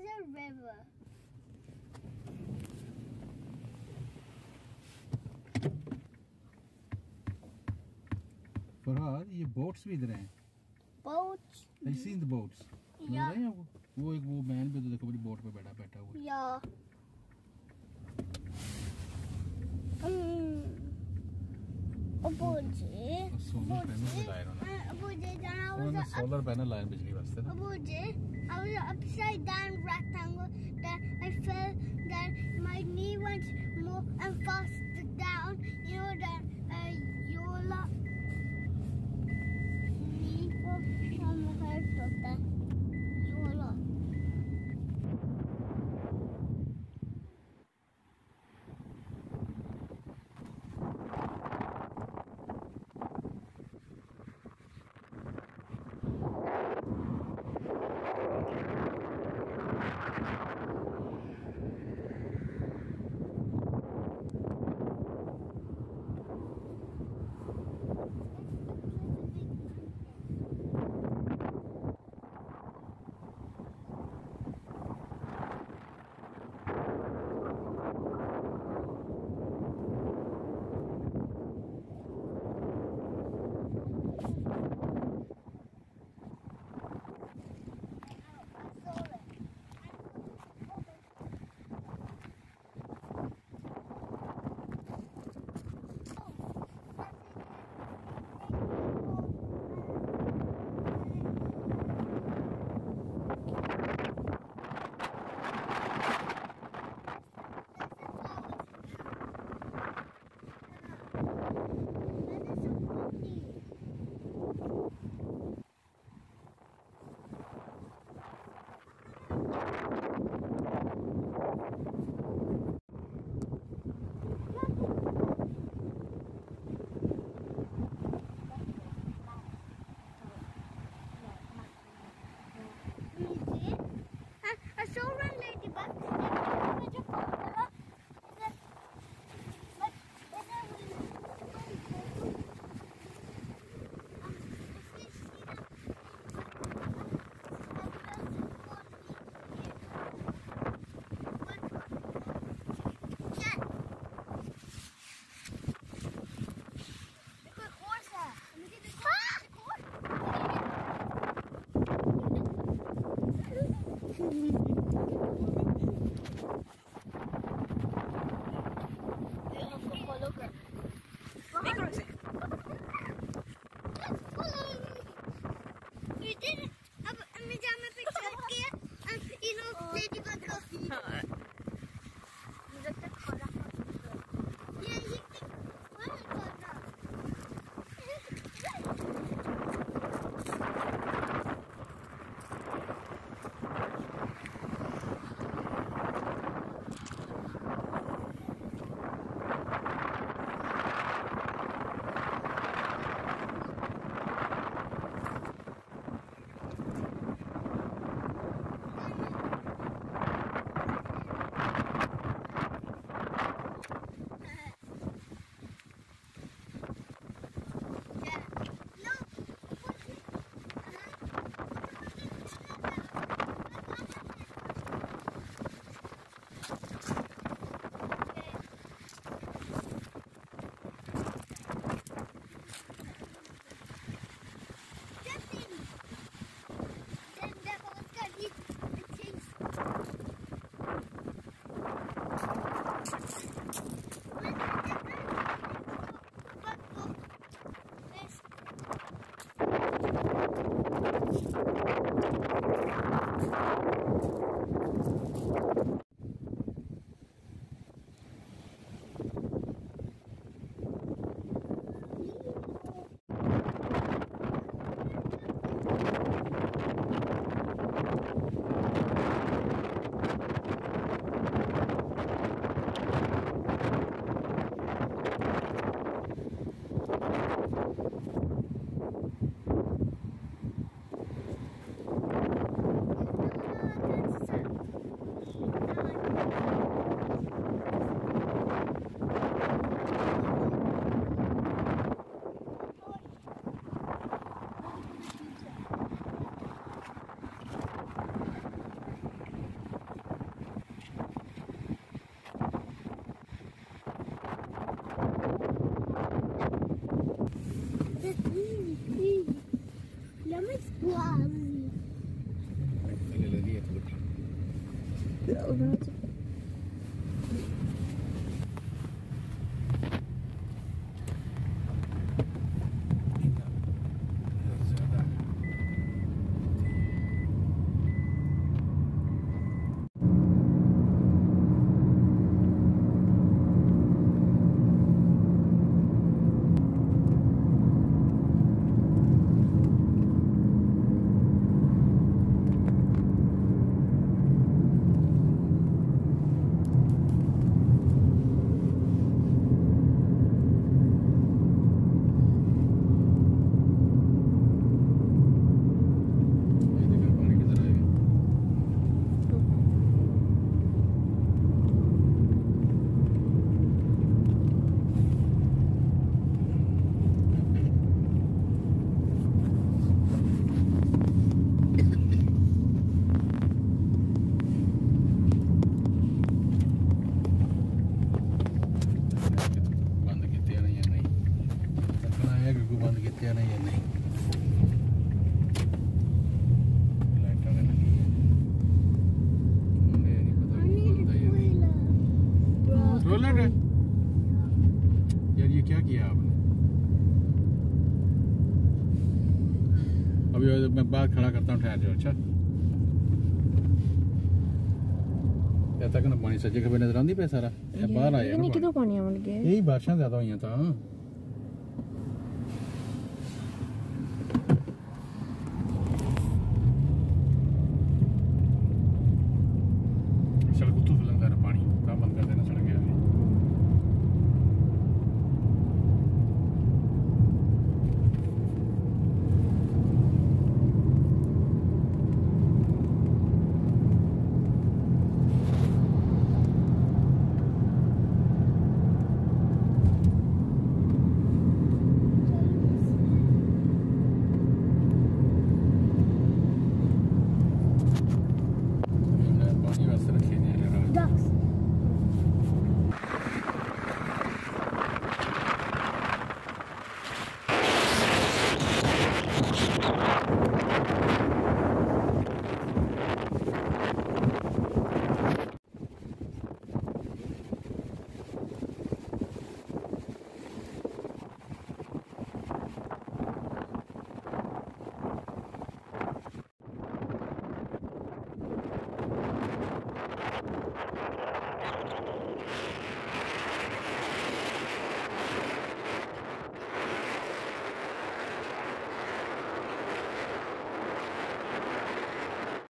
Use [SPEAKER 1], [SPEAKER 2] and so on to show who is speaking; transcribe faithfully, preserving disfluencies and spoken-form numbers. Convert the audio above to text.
[SPEAKER 1] was a river.
[SPEAKER 2] Farhad ये boats भी इधर हैं.
[SPEAKER 1] Boats?
[SPEAKER 2] Have you seen the boats?
[SPEAKER 1] Yeah.
[SPEAKER 2] नजर आए वो वो एक वो मैन भी तो देखो बड़ी बोट पे बैठा बैठा हुआ है.
[SPEAKER 1] Yeah. Um. Abuji.
[SPEAKER 2] Solar panel भी लाए उन्होंने.
[SPEAKER 1] Abuji, then I was
[SPEAKER 2] उन्होंने
[SPEAKER 1] up,
[SPEAKER 2] सोलर पैनल लाए बिजली वास्ते ना.
[SPEAKER 1] Abuji, I was an upside down rectangle that I fell that my knee went more and faster down. You know that uh, Yola knee from the head of that Yola.
[SPEAKER 2] ले ले लिया तो बंद किया नहीं या नहीं लाइट आने लगी है मुझे नहीं पता बोलता है रोलर है यार ये क्या किया आपने अभी मैं बाहर खड़ा करता हूँ ठहर जाओ अच्छा क्या तक ना पानी सज्जे खबे नजर आंदी पे सारा बाहर आया
[SPEAKER 3] नहीं किधर पानी आ गया
[SPEAKER 2] यही बारिशां ज्यादा हुई था